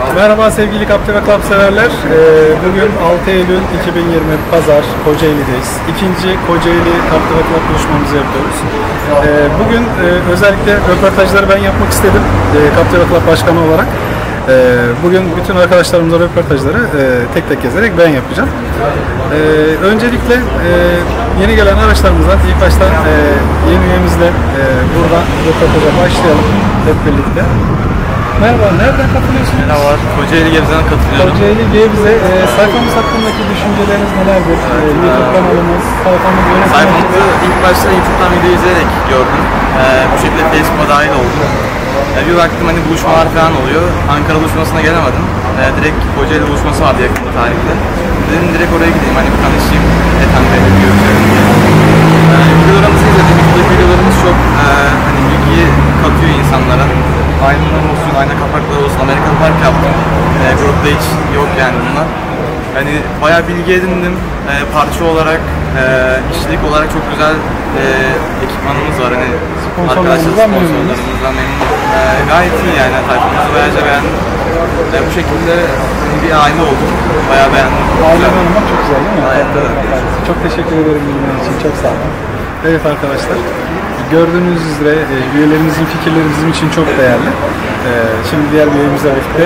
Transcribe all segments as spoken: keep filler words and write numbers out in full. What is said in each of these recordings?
Merhaba sevgili Captiva Club severler. Ee, bugün altı Eylül iki bin yirmi Pazar Kocaeli'deyiz. İkinci Kocaeli Captiva Club buluşmamızı yapıyoruz. Ee, bugün e, özellikle röportajları ben yapmak istedim e, Captiva Club Başkanı olarak. E, bugün bütün arkadaşlarımızla röportajları e, tek tek gezerek ben yapacağım. E, öncelikle e, yeni gelen araçlarımızdan ilk başta e, yeni üyemizle e, buradan röportaja başlayalım hep birlikte. Merhaba, nereden katılıyorsunuz? Merhaba, Kocaeli Gebze'den katılıyorum. Kocaeli Gebze, e, sayfamız hakkındaki düşünceleriniz nelerdir? E, YouTube kanalımız, sayfamız yönetimi... Sayfamızı ilk başta YouTube'dan video izleyerek gördüm. E, bu şekilde Facebook'a dahil oldum. E, bir baktım hani buluşmalar falan oluyor. Ankara buluşmasına gelemedim. E, direkt Kocaeli buluşması vardı yakın tarihte. Dedim direkt oraya gideyim, hani bir tanışayım. Ethem Bey'le bir görüşelim diye. E, videolarımızı izledim. YouTube'daki videolarımız çok e, hani bilgiyi katıyor insanlara. Aynalar olsun, ayna kapakları olsun, Amerikan Park yaptım. E, grupta hiç yok yani bunlar. Yani bayağı bilgi edindim. E, parça olarak, e, işçilik olarak çok güzel e, ekipmanımız var. Hani arkadaşlar sponsorlarımızdan memnunum. E, gayet iyi yani, tayfamızı bayağı beğendim. E, bu şekilde bir aile olduk. Bayağı beğendim. Aile olmak çok güzel değil mi? Gayet evet. Çok teşekkür ederim bildiğiniz için, çok sağ olun. Evet arkadaşlar, gördüğünüz üzere e, üyelerimizin fikirleri bizim için çok değerli. E, şimdi diğer bir üyemizle birlikte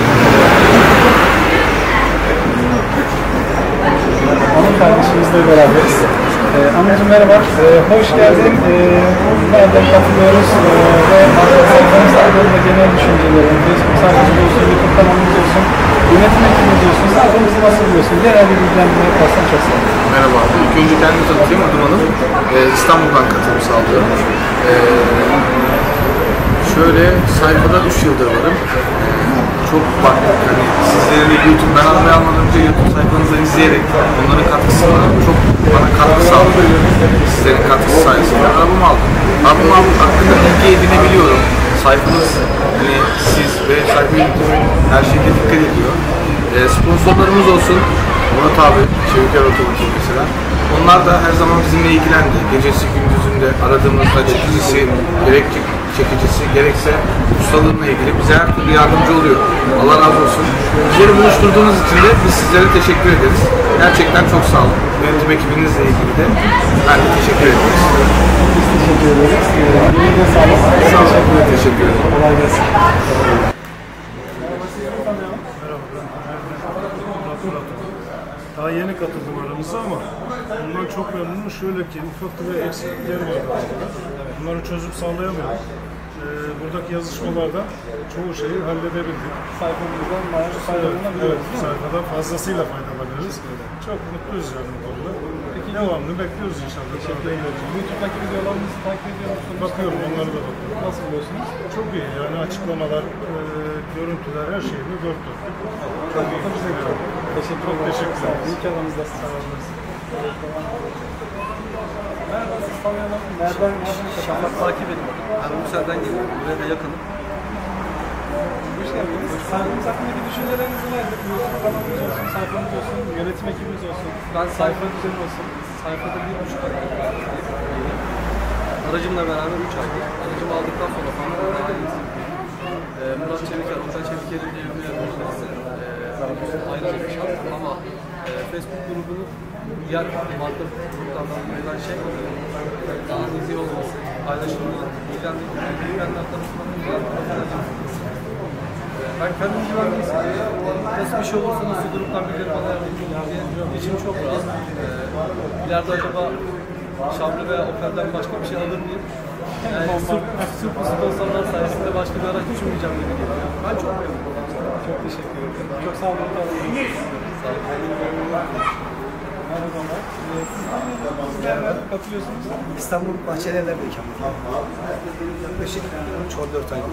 Anıl kardeşimizle beraberiz. E, Anıl'cığım merhaba, e, hoş geldin. E, nereden katılıyoruz e, ve sayfamız hakkında genel düşüncelerin, Facebook sayfamız olsun, YouTube kanalımız olsun, yönetim ekibimiz olsun, sayfamızı nasıl biliyorsun? Genel bir bilgilendirme yaparsan çok sağ olun. Merhaba, ilk önce kendimi tanıtayım, adım Anıl. Ee, İstanbul'dan katılım sağlıyorum. Ee, şöyle, sayfada üç yıldır varım. Ee, çok baktık, hani sizlerin YouTube, ben almayı almadan önce YouTube sayfanızdan izleyerek onların katkısı var. Çok bana katkı sağladı. Sizlerin katkısı sayesinde arabamı aldım. Arabamı aldım, hakkında bilgi edinebiliyorum. Sayfanız, hani siz ve sayfa yönetimi her şeyde dikkat ediyor. Ee, sponsorlarımız olsun, Murat abi, Çeviker Otomotiv mesela. Onlar da her zaman bizimle ilgilendi. Gecesi gündüzünde aradığımızda çekicisi, gerek çekicisi, gerekse ustalığına ilgili bize her türlü yardımcı oluyor. Allah razı olsun. Bizleri buluşturduğunuz için de biz sizlere teşekkür ederiz. Gerçekten çok sağ olun. Yönetim ekibinizle ilgili de ben de teşekkür ederiz. Biz teşekkür ederiz. Ee, sağ olun. Sağ olun. Teşekkür ederim. Kolay gelsin. Daha yeni katıldım aramıza ama bundan çok memnunum. Şöyle ki ufak bir eksiklikler var. Bunları çözüp sağlayamıyorum. Ee, buradaki yazışmalarda çoğu şeyi halledebildik. Sayfamızdan bayağı faydalanabiliyoruz. Evet, sayfadan fazlasıyla faydalanıyoruz. Çok mutluyuz yani bu konuda. Peki devamını bekliyoruz inşallah. YouTube'daki videolarımızı takip ediyor musunuz? Bakıyorum, onları da bakıyorum. Nasıl buluyorsunuz? Çok iyi yani, açıklamalar, e, görüntüler, her şeyini dört dörtlük. Çok güzel. Teşekkür Çok teşekkürler. İyi ki aramızda sağ olun. Merhaba, siz tanıyalım. Nereden, nereden Şafak takip ediyorum. Ben Rusya'dan geliyorum. Buraya da yakınım. Hoş geldiniz. Sayfamız hakkındaki düşünceleriniz nelerdir? YouTube kanalımız olsun, sayfamız olsun, yönetim ekibimiz olsun, Ben sayfa düzeni olsun. sayfada bir buçuk ay aracımla beraber üç aydır. Aracımı aldıktan sonra falan e, Murat Çeviker, Okan Çeviker'in diye bir arkadaşlar e, ayrıca bir şart ama e, Facebook grubunu diğer marka gruplardan verilen şey daha hızlı olması, paylaşımını bilgilendirenler tarafından güzel ben kendim güvenmeyi istiyorum. Nasıl bir şey olursa nasıl gruptan birileri bana yardımcı olur diye içim çok rahat. Ee, ileride acaba Şamlı veya Opel'den başka bir şey alır mıyım? Yani sırf, sırf bu sponsorlar sayesinde başka bir araç düşünmeyeceğim gibi geliyor. Ben çok memnunum. Çok teşekkür ederim. Çok sağ olun. Sağ olun. Merhabalar. Ee, siz nereden katılıyorsunuz? İstanbul Bahçelievler'de ikamet ediyorum. Yaklaşık üç on dört aydır.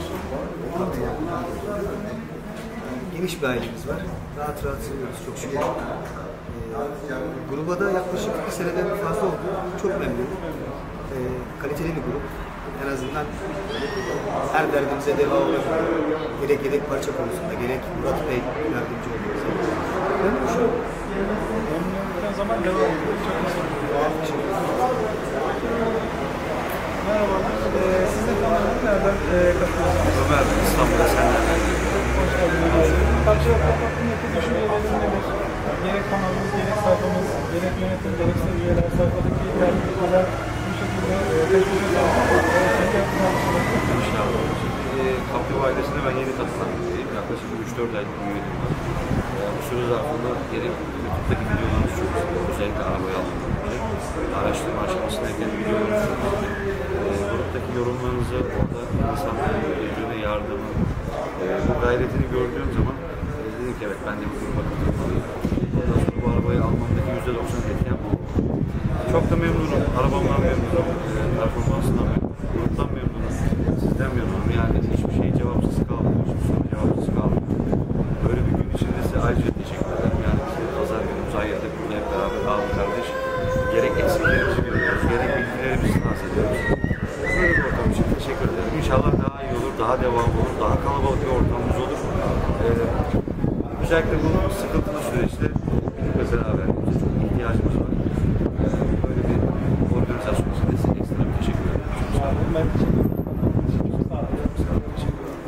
Geniş bir ailemiz var. Rahat rahat seviyoruz çok şükür. Ee, gruba da yaklaşık bir seneden fazla oldu. Çok memnunum. Ee, kaliteli bir grup. En azından her derdimize deva oluyor. Gerek yedek parça konusunda, gerek Murat Bey yardımcı oluyor. Memnunum şu an. Memnunum. O zaman devam ediyoruz. Çok teşekkür ederim. Merhabalar. Ee, siz de tanıdığınız nereden e, katılıyorsunuz? Ömer, İstanbul'da senden. Hoş geldiniz. Captiva Club hakkındaki düşünceleriniz nedir? Gerek kanalımız, gerek sayfamız, gerek yönetim, gerekse üyeler sayfadaki ilerlemeler bu şekilde teşvik ediyoruz. İnşallah. Captiva ailesine ben yeni katılan biriyim. Yaklaşık üç dört aylık bir üyeliğim var. Bu süre zarfında gerek YouTube'daki videolarımız çok güzel. Özellikle arabayı almadan önce. Araştırma aşamasındayken videolarımız çok güzel. Gruptaki yorumlarınızı, orada insanların birbirine yardımı, bu gayretini gördüğüm zaman dedim ki evet ben de bu gruba katılmalıyım. Ondan sonra bu arabayı almamdaki yüzde doksan etken bu. Çok da memnunum. Arabamdan memnunum. Performansından memnunum. Gruptan memnunum. Sizden memnunum. Yani hiçbir şey cevapsız kalmıyor. Hiçbir soru cevapsız kalmıyor. Böyle bir gün içinde size ayrıca teşekkür ederim. Yani size pazar günü uzayyadık. Burada hep beraber abi kardeş. Gerek eksiklerimizi görüyoruz. Gerek bilgilerimizi naz ediyoruz. Böyle bir ortam için teşekkür ederim. İnşallah daha iyi olur. Daha devam olur. Daha kalabalık bir ortamımız olur. Ee, özellikle bu sıkıntılı süreçte bizimle beraber çok ihtiyacımız var. Böyle bir organizasyon için de size ekstra bir teşekkür ederim. Çok sağ olun. Ben teşekkür ederim. Sağ olun. Sağ olun. Teşekkür ederim.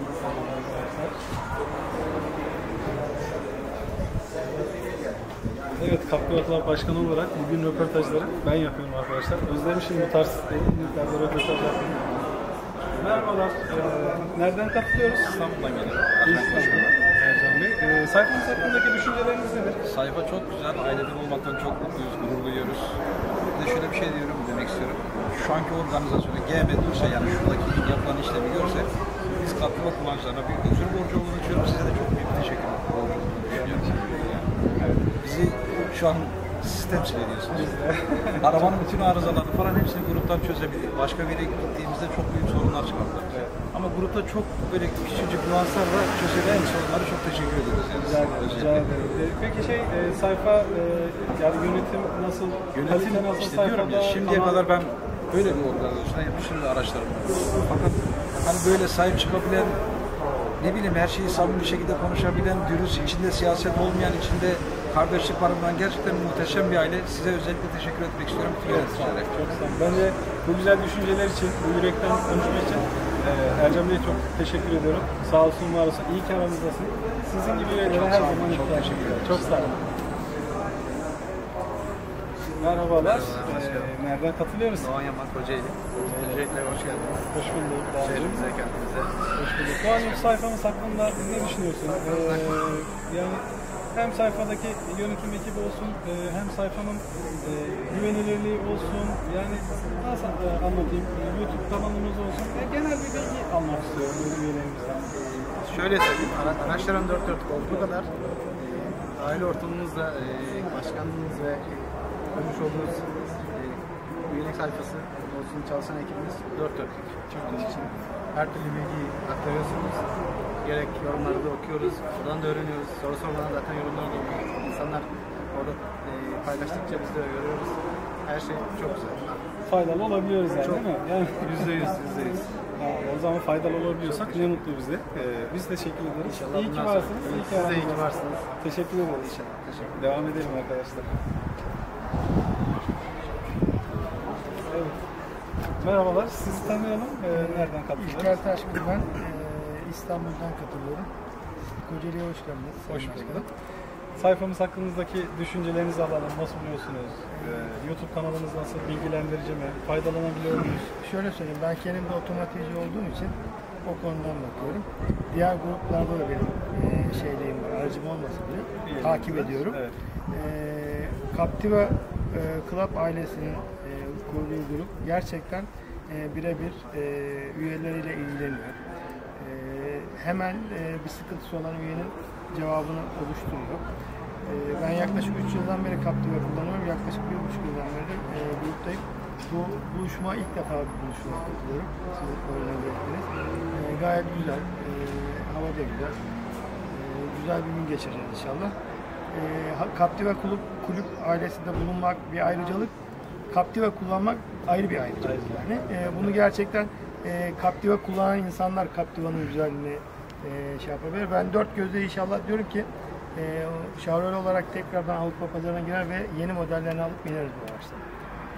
Evet, Captiva Club Başkanı olarak bugün röportajları ben yapıyorum arkadaşlar. Özlemişim bu tarz etkinliklerde röportaj yapmayı. Merhabalar. Ee, nereden katılıyoruz? İstanbul'dan geliyorum. İstanbul'dan. Ercan Bey. Ee, sayfanız hakkındaki düşünceleriniz nedir? Sayfa çok güzel. Aileden olmaktan çok mutluyuz, gurur duyuyoruz. Bir de şöyle bir şey diyorum, demek istiyorum. Şu anki organizasyonu G M dursa, yani şuradaki yapılan işlemi görse, biz Captiva kullanıcılarına bir özür borcu olduğunu düşünüyorum. Size de çok büyük bir teşekkür borcu olduğunu düşünüyorum. Yani bizi şu an siz temsil ediyorsunuz. Arabanın bütün arızalarını falan hepsini gruptan çözebildik. Başka bir yere gittiğimizde çok büyük sorunlar çıkardı. Evet. Ama grupta çok böyle küçücük nüanslarla çözülen sorunları çok teşekkür ederiz. Yani. Rica ederim. Rica ederim. Peki şey e, sayfa e, yani yönetim nasıl? Yönetim nasıl işte sayfada? diyorum ya, şimdiye Ama... kadar ben böyle bir organizasyona yapmışım ve araçlarım var. Fakat hani böyle sahip çıkabilen, ne bileyim her şeyi samimi bir şekilde konuşabilen, dürüst, içinde siyaset olmayan, içinde kardeşlik barındıran gerçekten muhteşem bir aile. Size özellikle teşekkür etmek istiyorum. Bütün yöneticilere. Çok sağ olun. Bence bu güzel düşünceler için, bu yürekten konuşma için e, Ercan Bey'e çok teşekkür ediyorum. Sağ olsun, var olsun. İyi ki aramızdasın. Sizin gibi yüreklere her zaman ihtiyacım var. Çok sağ olun. Merhabalar. Ee, nereden katılıyoruz? Doğan Yaman Kocaeli. Öncelikle hoş geldiniz. Hoş bulduk. Şehrimize, kendimize. Hoş bulduk. Doğan sayfamız hakkında ne düşünüyorsun? Ee, yani hem sayfadaki yönetim ekibi olsun, e, hem sayfanın e, güvenilirliği olsun, yani nasıl e, anlatayım, YouTube kanalımız olsun, e, genel bir bilgi almak istiyorum üyelerimizden. Şöyle söyleyeyim, ara, araçların dört dörtlük olduğu kadar e, aile ortamımızda e, başkanlığımız ve görmüş olduğunuz e, üyelik sayfası olsun, çalışan ekibimiz dört dörtlük. Çok için her türlü bilgiyi aktarıyorsunuz. Gerek yorumları da okuyoruz, oradan da öğreniyoruz. Soru sormadan zaten yorumları da okuyoruz. İnsanlar orada e, paylaştıkça biz de görüyoruz. Her şey çok güzel. Faydalı olabiliyoruz yani, çok, değil mi? Yani yüzde yüz, yüzde yüz. O zaman faydalı olabiliyorsak ne mutlu bize. Ee, biz teşekkür ederiz. İnşallah iyi ki bundan varsınız. sonra- İyi ki Siz de iyi ki aramızda. varsınız. Teşekkür ederiz. İnşallah. Teşekkür Devam edelim arkadaşlar. Evet. Merhabalar, sizi tanıyalım. Ee, nereden katılıyorsunuz? İlker Taşkın ben. Ee, İstanbul'dan katılıyorum. Kocaeli'ye hoş geldiniz. Hoş bulduk. Sayfamız hakkındaki düşüncelerinizi alalım. Nasıl buluyorsunuz? Ee, YouTube kanalımız nasıl? Bilgilendirici mi? Faydalanabiliyor muyuz? Şöyle söyleyeyim, ben kendim de otomotivci olduğum için o konudan bakıyorum. Diğer gruplarda da benim e, şeyliğim var, aracım olmasa bile İyi, takip güzel. ediyorum. Evet. E, Captiva e, Club ailesinin e, kurduğu grup gerçekten e, birebir e, üyeleriyle ilgileniyor. E, hemen e, bir sıkıntısı olan üyenin cevabını oluşturuyor. E, ben yaklaşık üç yıldan beri Captiva kullanıyorum. Yaklaşık bir buçuk yıldan beri e, gruptayım. Bu buluşma ilk defa bir buluşmaya katılıyorum. Siz organize e, gayet güzel. E, hava da güzel. E, güzel bir gün geçireceğiz inşallah. E, Captiva Kulüp, kulüp ailesinde bulunmak bir ayrıcalık. Captiva kullanmak ayrı bir ayrıcalık yani. E, bunu gerçekten e, Captiva kullanan insanlar Captiva'nın güzelliğini e, şey yapabilir. Ben dört gözle inşallah diyorum ki e, şahroğlu olarak tekrardan Avrupa pazarına girer ve yeni modellerini alıp bineriz bu araçlara.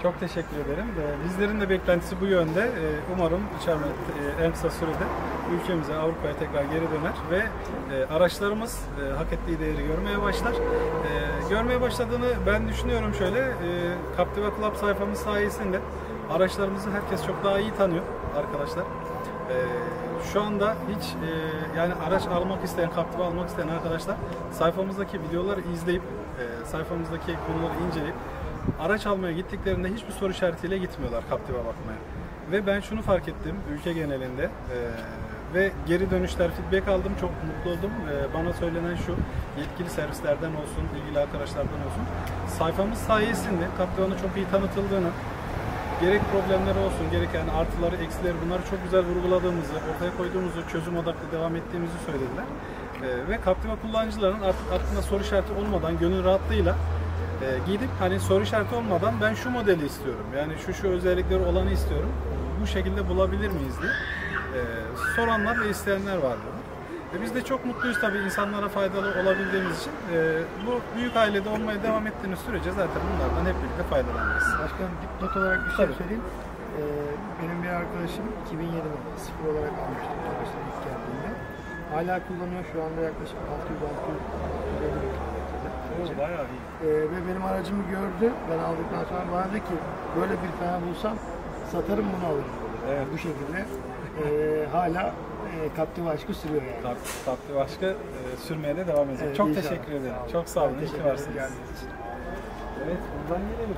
Çok teşekkür ederim. Ee, Bizlerin de beklentisi bu yönde. Ee, Umarım içeride e, en kısa sürede ülkemize, Avrupa'ya tekrar geri döner ve e, araçlarımız e, hak ettiği değeri görmeye başlar. E, Görmeye başladığını ben düşünüyorum şöyle. E, Captiva Club sayfamız sayesinde araçlarımızı herkes çok daha iyi tanıyor arkadaşlar. E, Şu anda hiç e, yani araç almak isteyen, Captiva almak isteyen arkadaşlar sayfamızdaki videoları izleyip, e, sayfamızdaki konuları inceleyip araç almaya gittiklerinde hiçbir soru işaretiyle gitmiyorlar Captiva bakmaya. Ve ben şunu fark ettim ülke genelinde e, ve geri dönüşler, feedback aldım, çok mutlu oldum. E, bana söylenen şu, yetkili servislerden olsun, ilgili arkadaşlardan olsun, sayfamız sayesinde Captiva'nın çok iyi tanıtıldığını, gerek problemleri olsun, gerek yani artıları, eksileri bunları çok güzel vurguladığımızı, ortaya koyduğumuzu, çözüm odaklı devam ettiğimizi söylediler. E, ve Captiva kullanıcıların artık aklında soru işareti olmadan, gönül rahatlığıyla e, gidip hani soru işareti olmadan ben şu modeli istiyorum, yani şu şu özellikleri olanı istiyorum, bu şekilde bulabilir miyiz diye e, soranlar ve isteyenler var diyorlar. E, biz de çok mutluyuz tabii insanlara faydalı olabildiğimiz için. E, bu büyük ailede olmaya devam ettiğiniz sürece zaten bunlardan hep birlikte faydalanacağız. Başkanım dipnot olarak bir şey Tabii. söyleyeyim. Ee, benim bir arkadaşım iki bin yedide sıfır olarak almıştı arkadaşlar ilk geldiğinde. Hala kullanıyor, şu anda yaklaşık altı yüz altı yüz O bayağı iyi. Ee, ve benim aracımı gördü, ben aldıktan sonra bana dedi ki böyle bir fena bulsam satarım bunu alırım. Evet. Bu şekilde e, hala e, Captiva aşkı sürüyor yani. Captiva aşkı e, sürmeye de devam edecek. Evet, çok inşallah. teşekkür ederim. Çok sağ olun. Ben İyi ki teşekkür ederim varsınız. geldiğiniz için. Evet, buradan gelelim.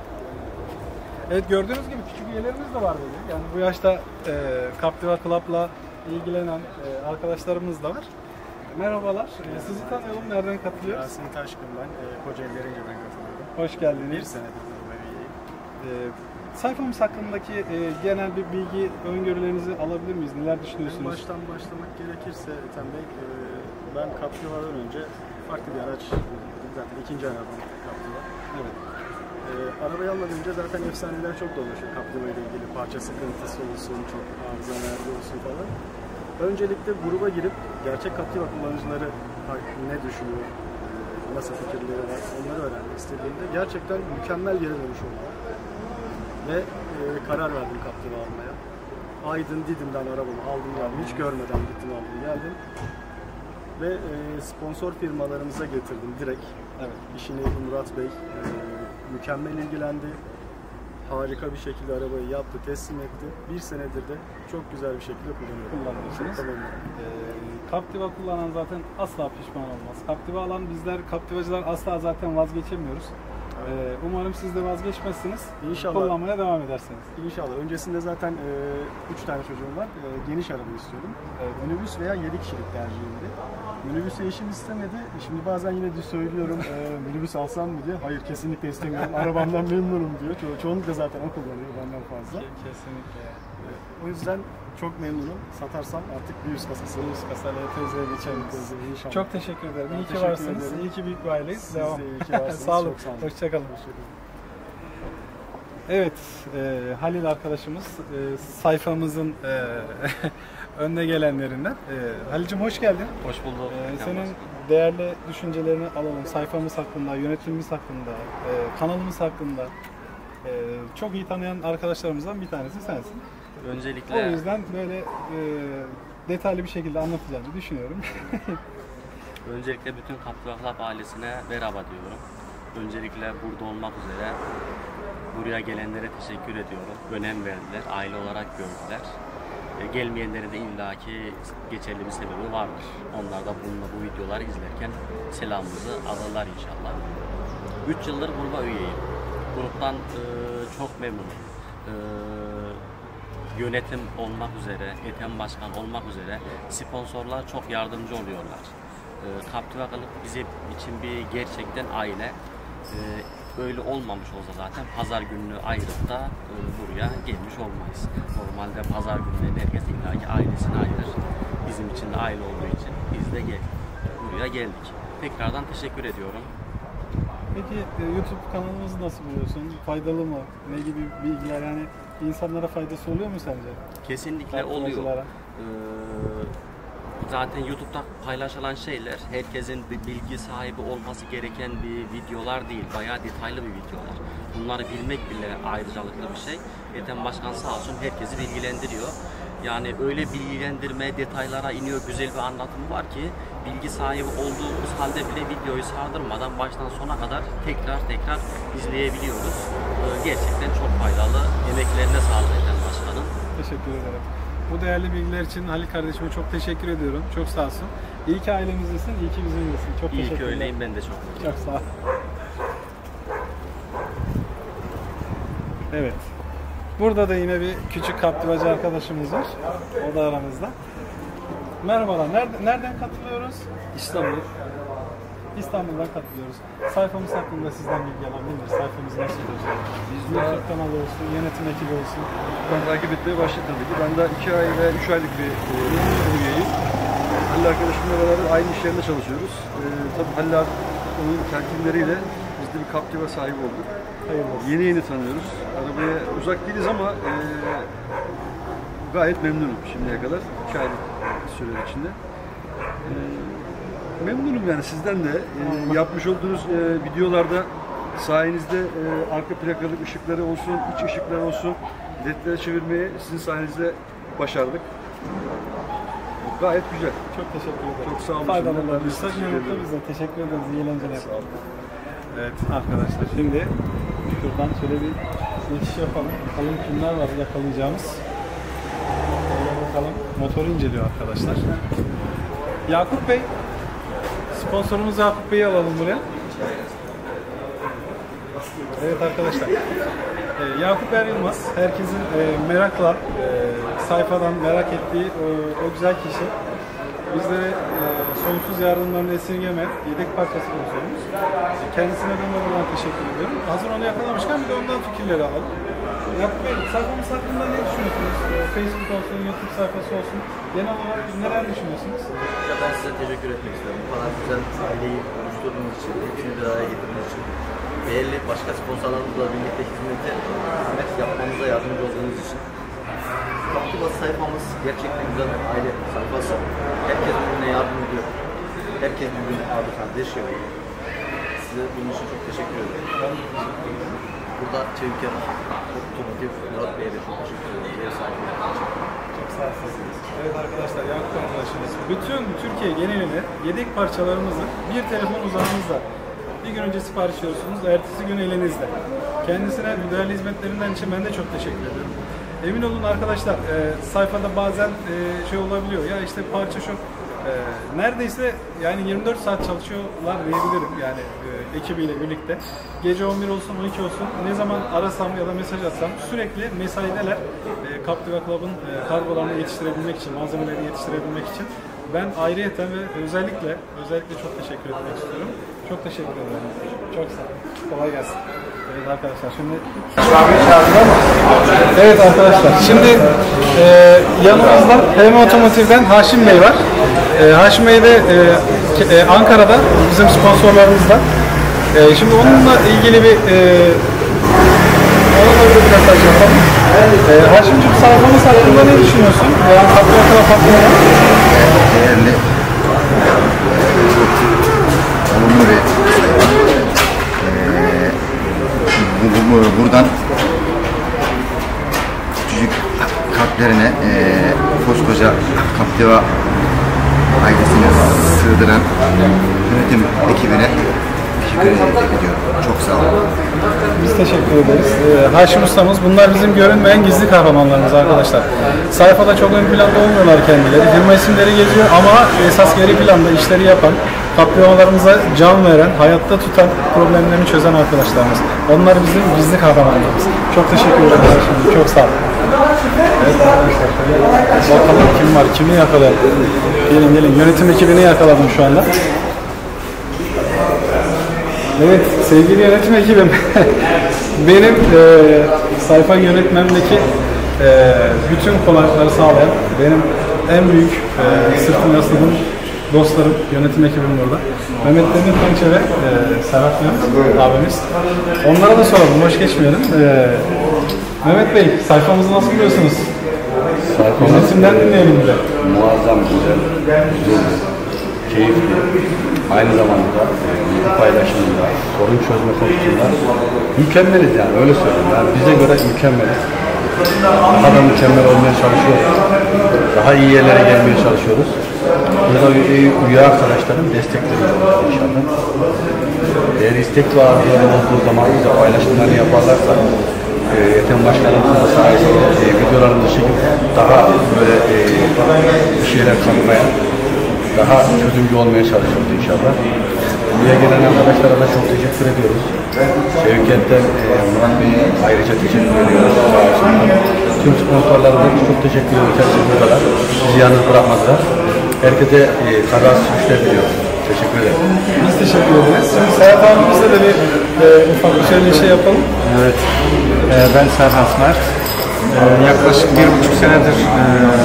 Evet, gördüğünüz gibi küçük üyelerimiz de var dedi. Yani bu yaşta e, Captiva Club'la ilgilenen e, arkadaşlarımız da var. Merhabalar. E, sizi tanıyalım. Nereden katılıyoruz? Yasin Taşkın ben. E, Kocaeli Derince'den katılıyorum. Hoş geldiniz. Bir senedir ben üyeyim. E, sayfamız hakkındaki e, genel bir bilgi, öngörülerinizi alabilir miyiz? Neler En düşünüyorsunuz? baştan başlamak gerekirse Ethem Bey, e, ben Captiva'dan önce farklı bir araç kullanıyordum. Zaten ikinci arabam Captiva. Evet. E, arabayı almadan önce zaten efsaneler çok dolaşıyor Captiva ile ilgili. Parça sıkıntısı olsun, çok arıza nerede olsun falan. Öncelikle gruba girip gerçek Captiva kullanıcıları ne düşünüyor, e, nasıl fikirleri var onları öğrenmek istediğimde gerçekten mükemmel geri dönüş oldu. Ve e, karar verdim Captiva almaya. Aydın Didim'den arabamı aldım geldim. Hiç görmeden gittim aldım geldim. Ve e, sponsor firmalarımıza getirdim direkt. Evet. İşini Murat Bey e, mükemmel ilgilendi. Harika bir şekilde arabayı yaptı, teslim etti. Bir senedir de çok güzel bir şekilde kullanıyorum. Kullanıyorsunuz. Kullanıyorum. E, Captiva kullanan zaten asla pişman olmaz. Captiva alan bizler, Captivacılar asla zaten vazgeçemiyoruz. Ee, umarım siz de vazgeçmezsiniz. İnşallah. Kullanmaya devam edersiniz. İnşallah. Öncesinde zaten e, üç tane çocuğum var. E, geniş araba istiyordum. E, minibüs veya yedi kişilik tercihimdi. Minibüsü eşim istemedi. Şimdi bazen yine de söylüyorum e, minibüs alsam mı diye. Hayır, kesinlikle istemiyorum. Arabamdan memnunum diyor. Ço çoğunlukla zaten o kullanıyor benden fazla. Kesinlikle. E, o yüzden çok memnunum. Satarsam artık bir yüz kasası. Bir yüz kasayla L T Z'ye geçeriz. İnşallah. Çok teşekkür ederim. Ben iyi ki teşekkür varsınız. ederim. İyi ki büyük bir aileyiz. Siz Devam. de iyi ki varsınız. Sağ olun. Çok sağ olun. Hoşçakalın. Hoşçakalın. Evet, e, Halil arkadaşımız e, sayfamızın e, önde gelenlerinden. E, Halil'cim hoş geldin. Hoş bulduk. E, senin değerli düşüncelerini alalım. Sayfamız hakkında, yönetimimiz hakkında, e, kanalımız hakkında. E, çok iyi tanıyan arkadaşlarımızdan bir tanesi sensin. Öncelikle O yüzden böyle e, detaylı bir şekilde anlatacağını düşünüyorum. öncelikle bütün Captiva Club ailesine merhaba diyorum. Öncelikle burada olmak üzere buraya gelenlere teşekkür ediyorum. Önem verdiler, aile olarak gördüler. E, gelmeyenlerin de illaki geçerli bir sebebi vardır. Onlar da bununla bu videoları izlerken selamımızı alırlar inşallah. üç yıldır gruba üyeyim. Gruptan e, çok memnunum. E, yönetim olmak üzere, Ethem Başkan olmak üzere sponsorlar çok yardımcı oluyorlar. E, Captiva Club bizim için bir gerçekten aile. E, böyle olmamış olsa zaten pazar gününü ayırıp da e, buraya gelmiş olmayız. Normalde pazar günleri herkes illaki ailesini ayırır. Bizim için de aile olduğu için biz de gel buraya geldik. Tekrardan teşekkür ediyorum. Peki e, YouTube kanalımızı nasıl buluyorsun? Faydalı mı? Ne gibi bilgiler, yani insanlara faydası oluyor mu sence? Kesinlikle oluyor. Ee, zaten YouTube'da paylaşılan şeyler herkesin bir bilgi sahibi olması gereken bir videolar değil. Bayağı detaylı bir videolar. Bunları bilmek bile ayrıcalıklı bir şey. Eten Başkan sağ olsun herkesi bilgilendiriyor. Yani öyle bilgilendirme, detaylara iniyor, güzel bir anlatımı var ki bilgi sahibi olduğumuz halde bile videoyu sardırmadan baştan sona kadar tekrar tekrar izleyebiliyoruz. Ee, gerçekten çok faydalı. Emeklerine sağlık Eten Başkan'ın. Teşekkür ederim. Bu değerli bilgiler için Halil kardeşime çok teşekkür ediyorum. Çok sağ olsun. İyi ki ailemizdesin, iyi ki bizimlesin. Çok İyi teşekkür ki ederim. öyleyim, ben de çok mutluyum. Çok sağ ol. Evet. Burada da yine bir küçük kaptırmacı arkadaşımız var. O da aramızda. Merhabalar. Nerede, nereden katılıyoruz? İstanbul. İstanbul'dan katılıyoruz. Sayfamız hakkında sizden bilgi alabilir miyiz? Sayfamız nasıl olacak? Biz YouTube kanalı olsun, yönetim ekibi olsun. Ben takip etmeye başladım. Ben de iki ay ve üç aylık bir e, üyeyim. Halil arkadaşımla beraber aynı iş yerinde çalışıyoruz. E, tabii Halil abi, onun telkinleriyle biz de bir Captiva sahibi olduk. Hayırlı. Yeni yeni tanıyoruz. Arabaya uzak değiliz ama e, gayet memnunum şimdiye kadar. iki aylık süre içinde. E, memnunum yani sizden de. E, yapmış olduğunuz e, videolarda sayenizde e, arka plakalı ışıkları olsun, iç ışıklar olsun, ledlere çevirmeyi sizin sayenizde başardık. Gayet güzel. Çok teşekkür ederim. Çok sağ olun. Faydalanırsak ne mutlu bize. Teşekkür ederiz. İyi eğlenceler. Sağ olun. Evet arkadaşlar, şimdi şuradan şöyle bir geçiş yapalım. Bakalım kimler var yakalayacağımız. Şöyle bakalım. Motoru inceliyor arkadaşlar. Yakup Bey. Sponsorumuz Yakup Bey'i alalım buraya. Evet arkadaşlar. Ee, Yakup Er Yılmaz, herkesin e, merakla e, sayfadan merak ettiği o, o güzel kişi. Bizlere e, sonsuz yardımlarını esirgeme, yedek parça sponsorumuz. E, kendisine ben oradan teşekkür ediyorum. Hazır onu yakalamışken bir de ondan fikirleri alalım. Yakup Bey, sayfamız hakkında ne düşünüyorsunuz? E, Facebook olsun, YouTube sayfası olsun. Genel olarak neler düşünüyorsunuz? Ya ben size teşekkür etmek istiyorum. Bu kadar güzel aileyi oluşturduğunuz için, hepsini bir araya getirdiğiniz için. Değerli başka sponsorlarımızla birlikte hizmeti hizmet yapmamıza yardımcı olduğunuz için. Captiva sayfamız gerçekten güzel bir aile sayfası. Herkes birbirine yardım ediyor. Herkes birbirine abi kardeş yapıyor. Size bunun için çok teşekkür ederim. Burada Çeviker Otomotiv Murat Bey'e de çok teşekkür ederim. Ev sahibi için. Çok sağ olun. Evet arkadaşlar, Yakup arkadaşımız. Bütün Türkiye genelinde yedek parçalarımızı bir telefon uzağınızda bir gün önce sipariş veriyorsunuz, ertesi gün elinizde. Kendisine bu değerli hizmetlerinden için ben de çok teşekkür ediyorum. Emin olun arkadaşlar, e, sayfada bazen e, şey olabiliyor ya işte parça şok. E, neredeyse yani yirmi dört saat çalışıyorlar diyebilirim yani e, ekibiyle birlikte. Gece on bir olsun, on iki olsun ne zaman arasam ya da mesaj atsam sürekli mesaideler. E, Captiva Club'ın e, kargolarını yetiştirebilmek için, malzemeleri yetiştirebilmek için. Ben ayrıyeten ve özellikle özellikle çok teşekkür etmek istiyorum. Çok teşekkür ederim. Çok sağ olun. Kolay gelsin. Evet arkadaşlar şimdi Evet arkadaşlar şimdi e, yanımızda H M Otomotiv'den Haşim Bey var. E, Haşim Bey de e, e, Ankara'da bizim sponsorlarımızdan. E, şimdi onunla ilgili bir e, onunla bir mesaj yapalım. E, Haşim'ciğim sayfamız hakkında ne düşünüyorsun? Yani Captiva Club hakkında. Değerli olumlu bir ee, bu, bu, bu, buradan küçücük kalplerine e, koskoca Captiva ailesini sığdıran yönetim ekibine teşekkür ediyorum. Çok sağ olun. Biz teşekkür ederiz. Ee, Haşim Ustamız, bunlar bizim görünmeyen gizli kahramanlarımız arkadaşlar. Sayfada çok ön planda olmuyorlar kendileri. Firma isimleri geziyor ama esas geri planda işleri yapan, Captiva'larımıza can veren, hayatta tutan, problemlerini çözen arkadaşlarımız. Onlar bizim gizli kahramanlarımız. Çok teşekkür ederiz Haşim. Çok sağ olun. Evet arkadaşlar, şöyle bakalım kim var, kimi yakalayalım. Gelin gelin, yönetim ekibini yakaladım şu anda. Evet, sevgili yönetim ekibim, benim e, sayfa yönetmemdeki e, bütün kolaylıkları sağlayan, benim en büyük e, sırtım yasladığım dostlarım, yönetim ekibim burada. Mehmet Demir Pençe ve e, Serhat Mehmet abimiz. Onlara da soralım, boş geçmeyelim. E, Mehmet Bey, sayfamızı nasıl buluyorsunuz? Yönetimden dinleyelim bir de. Muazzam, güzel, güzel, keyifli. Aynı zamanda bilgi paylaşımında, sorun çözme konusunda mükemmeliz yani, öyle söyleyeyim. Yani bize göre mükemmeliz. Daha da mükemmel olmaya çalışıyoruz. Daha iyi yerlere gelmeye çalışıyoruz. Burada üye arkadaşlarım destekleri olacak inşallah. Eğer istek ve arzuları olduğu zaman bize paylaşımlarını yaparlarsa e, Ethem Başkanımızın da sayesinde e, videolarımızı çekip daha böyle e, bir şeyler katmaya, daha çözümcü olmaya çalışıyoruz inşallah. Buraya gelen arkadaşlara da çok teşekkür ediyoruz. Şevket'ten e, Murat Bey'e ayrıca teşekkür ediyoruz. Tüm sponsorlarımıza çok teşekkür ediyoruz. Teşekkürler. Bizi yalnız bırakmadılar. Herkese e, kazasız güçler diliyoruz. Teşekkür ederim. Biz teşekkür ederiz. Şimdi Serhat abimizle de bir e, ufak bir şöyle bir şey yapalım. Evet. E, ben Serhat Mert. E, yaklaşık bir buçuk senedir e,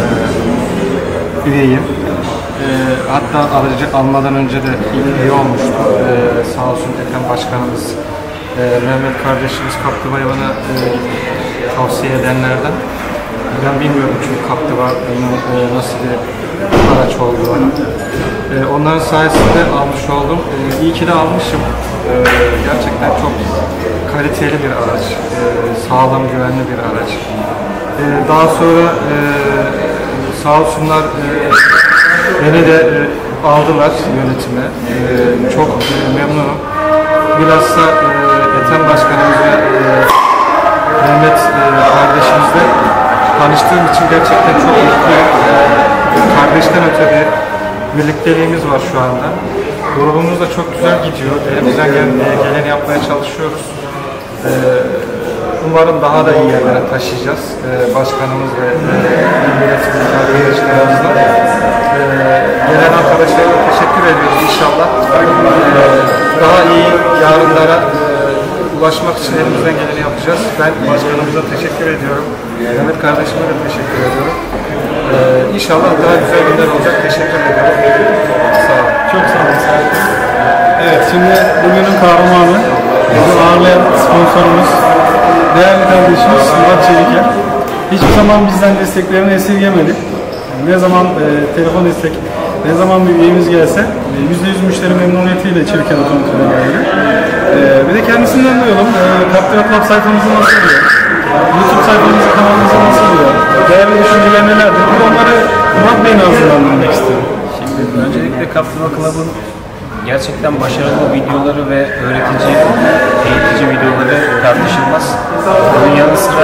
üyeyim. E, hatta aracı almadan önce de üye olmuştum. E, sağ olsun Ethem Başkanımız, e, Mehmet kardeşimiz Kaptıba'yı bana e, tavsiye edenlerden. Ben bilmiyorum çünkü Kaptıba e, nasıl bir araç olduğunu. E, onların sayesinde almış oldum. E, iyi ki de almışım. E, gerçekten çok kaliteli bir araç. E, sağlam, güvenli bir araç. E, daha sonra e, sağ olsunlar e, beni de e, aldılar yönetime. E, çok e, memnunum. Bilhassa e, Ethem Başkanımız ve e, Mehmet e, kardeşimizle tanıştığım için gerçekten çok mutluyum. E, kardeşten öte bir birlikteliğimiz var şu anda. Grubumuz da çok güzel gidiyor. Elimizden geleni yapmaya çalışıyoruz. E, umarım daha da iyi yerlere taşıyacağız. E, başkanımız ve yönetim arkadaşlarımızla. E, gelen arkadaşlara teşekkür ediyoruz inşallah. E, daha iyi yarınlara e, ulaşmak için elimizden geleni yapacağız. Ben başkanımıza teşekkür ediyorum. Mehmet kardeşime de teşekkür ediyorum. Ee, inşallah daha güzel günler olacak. Teşekkür ederim. Sağ olun. Çok sağ olun. Evet, şimdi bugünün kahramanı, bizi ağırlayan sponsorumuz, değerli kardeşimiz Murat Çeviker. Hiçbir zaman bizden desteklerini esirgemedi. Ne zaman e, telefon istek, ne zaman bir üyemiz gelse yüzde yüz müşteri memnuniyetiyle Çeviker Otomotiv'e geldi. E, bir de kendisinden duyalım. E, Kaptıra Club sayfamızı nasıl diyor? YouTube sayfamızı, kanalımızı nasıl diyor? Değerli düşünceler nelerdir? Onları Murat Bey'in ağzından dinlemek istiyorum. Şimdi öncelikle Kaptıra Club'ın gerçekten başarılı videoları ve öğretici, eğitici videoları tartışılmaz. Bunun yanı sıra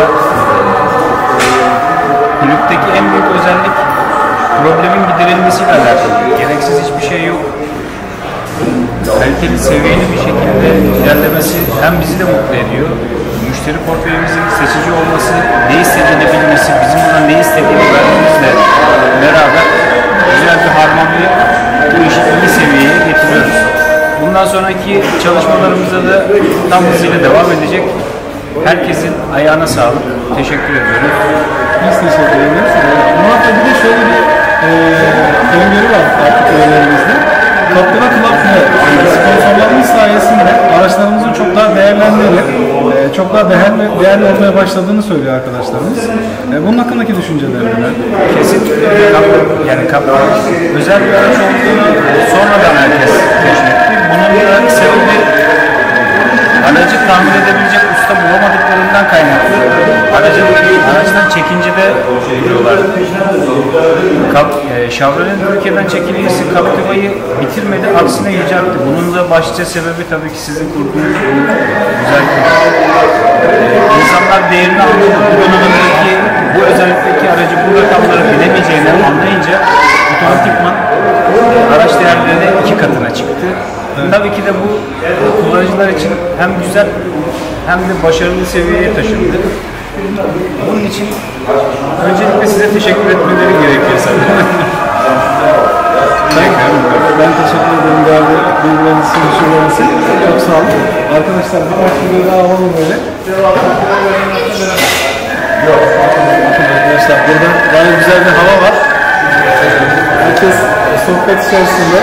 kulüpteki en büyük özellik problemin giderilmesiyle alakalı. Gereksiz hiçbir şey yok. Kaliteli, seviyeli bir şekilde ilerlemesi hem bizi de mutlu ediyor. Müşteri portföyümüzün seçici olması, ne istediğini bilmesi, bizim buradan ne istediğini vermemizle beraber güzel bir harmanlayıp bu işi iyi seviyeye getiriyoruz. Bundan sonraki çalışmalarımıza da tam hızıyla devam edecek. Herkesin ayağına sağlık. Teşekkür ediyorum. Biz teşekkür ederiz. Murat Bey, bir de şöyle bir e, öngörü var artık üyelerimizde. Kaptıra Club ve sponsorlarımız sayesinde araçlarımızın çok daha değerlendiğini, e, çok daha değerli, değerli olmaya başladığını söylüyor arkadaşlarımız. E, bunun hakkındaki düşünceleri neler? Kesinlikle yani Kaptıra özel bir araç olduğunu sonradan herkes keşfetti. Bunun da sebebi aracı tamir edebilecek usta bulamadıklarından kaynaklı. Aracın, araçtan çekincede duruyorlar. Kap, e, Chevrolet'in Türkiye'den çekilmesi Captiva'yı bitirmedi, aksine yüceltti. Bunun da başlıca sebebi tabii ki sizin kurduğunuz bu güzel kulüp. E, insanlar değerini anladı. Bu donanımdaki, bu özellikteki aracı bu rakamları bilemeyeceğini anlayınca otomatikman araç değerleri iki katına çıktı. Evet. Tabii ki de bu kullanıcılar için hem güzel hem de başarılı seviyeye taşındı. Bunun için öncelikle size teşekkür etmeleri gerekiyor sanırım. Ben teşekkür ederim değerli bilgileriniz için, düşünceleriniz için. Çok sağ olun. Arkadaşlar birkaç video daha alalım böyle. Arkadaşlar burada gayet güzel bir hava var. Herkes sohbet içerisinde.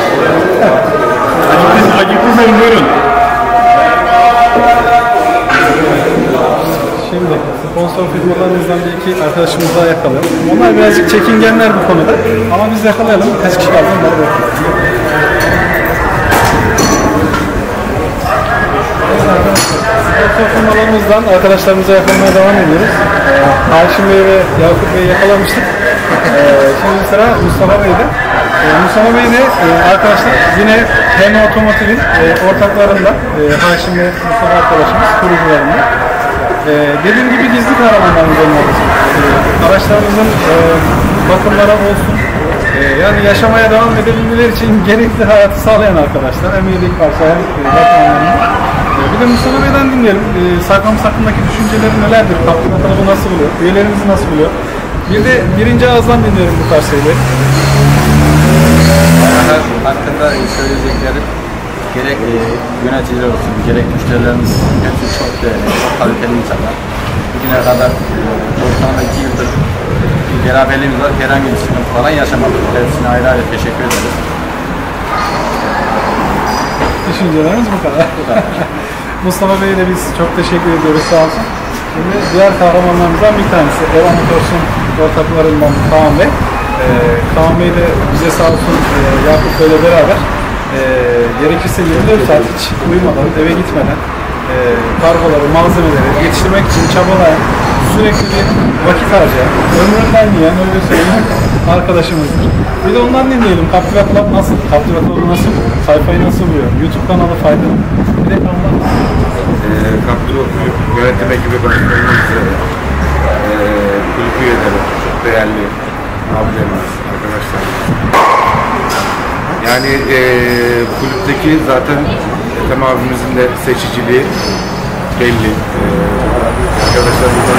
Acıklı Bey buyurun. Şimdi sponsor firmalarımızdan bir iki arkadaşımızı daha yakalayalım. Onlar birazcık çekingenler bu konuda. Ama biz yakalayalım. Kaç kişi kaldı onları bekliyoruz. Sponsor firmalarımızdan arkadaşlarımıza yakalamaya devam ediyoruz. Ee, Haşim Bey ve Yakup Bey'i yakalamıştık. Ee, şimdi sıra Mustafa Bey'de. Ee, Mustafa Bey de e, arkadaşlar yine H M Otomotiv'in e, ortaklarından e, Haşim ve Mustafa arkadaşımız, kurucularından. Ee, dediğim gibi gizli kahramanlarımız onlar bizim. Ee, araçlarımızın e, bakımları olsun, e, yani yaşamaya devam edebilmeleri için gerekli hayatı sağlayan arkadaşlar. Hem iyilik varsa hem e, bakımlarını. E, bir de Mustafa Bey'den dinleyelim. E, Sarkamız hakkındaki düşünceleri nelerdir? Kaptırma kalıbı nasıl buluyor? Üyelerimizi nasıl buluyor? Bir de birinci ağızdan dinleyelim bu tarz şeyleri. Hakkında söyleyeceklerim gerek e, yöneticiler olsun, gerek müşterilerimiz hepsi çok değerli, çok kaliteli insanlar. Bugüne kadar e, ortalama iki yıldır bir beraberliğimiz var, herhangi bir sıkıntı falan yaşamadık. Hepsine ayrı ayrı teşekkür ederiz. Düşüncelerimiz bu kadar. Mustafa Bey'e de biz çok teşekkür ediyoruz, sağ olsun. Şimdi diğer kahramanlarımızdan bir tanesi, Eva Motors'un ortaklarından Kaan Bey. Ee, Kaan Bey de bize sağ olsun e, Yakup Bey'le beraber e, gerekirse yirmi dört saat hiç uyumadan, eve gitmeden e, kargoları, malzemeleri yetiştirmek için çabalayan, sürekli bir vakit harcayan, ömründen yiyen, öyle söyleyeyim, arkadaşımızdır. Bir de ondan dinleyelim. Captiva Club nasıl? Captiva Club'u nasıl buluyor? Sayfayı nasıl buluyor? YouTube kanalı faydalı. Bir de kanallar. Ee, Captiva Kulüp yönetim ekibi başkanımız üzere ee, kulüp üyeleri, çok değerli abilerimiz, arkadaşlarımız. Yani ee, kulüpteki zaten Ethem abimizin de seçiciliği belli. Ee, arkadaşlarımızdan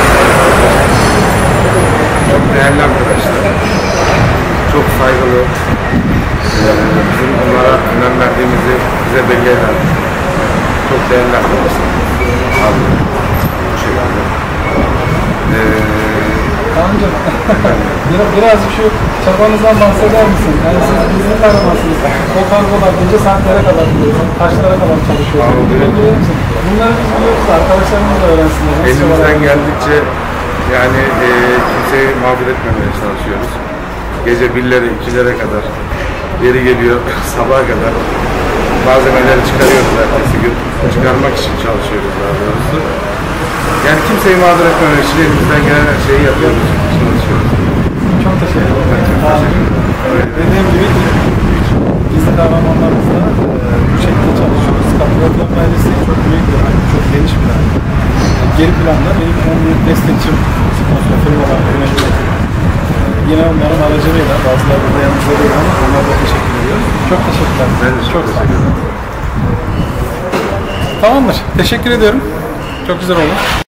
çok değerli arkadaşlar. Çok saygılı. Ee, bizim onlara önem verdiğimizi bize belli eden çok değerli arkadaşlar. Abi, bu şekilde. Ee, Kaan'cığım, biraz, biraz şu çabanızdan bahseder misin? Yani siz bizim kahramanısınız. O kargolar gece saatlere kadar gidiyorsun, kaçlara kadar çalışıyorsun. Bunları biz biliyoruz, arkadaşlarımız da öğrensinler. Elimizden geldikçe yani e, kimseyi mağdur etmemeye çalışıyoruz. Gece birlere, ikilere kadar, yeri geliyor sabaha kadar malzemeleri çıkarıyoruz ertesi gün. Çıkarmak için çalışıyoruz daha doğrusu. Yani kimseyi mağdur etmemek için elimizden gelen her şeyi yapıyoruz, çalışıyoruz. Çok teşekkür ederim. Evet, dediğim gibi biz de kahramanlarımızla e, bu şekilde çalışıyoruz. Captiva Club ailesi çok büyük bir aile, çok geniş bir aile. E, geri planda benim en büyük destekçim sponsor firmalar yönetimi. E, yine onların aracılığıyla bazıları burada yanımızda değil ama onlara da teşekkür ediyoruz. Çok teşekkürler. Ben de çok teşekkür ederim. Tamamdır. Teşekkür ediyorum. Çok güzel oldu.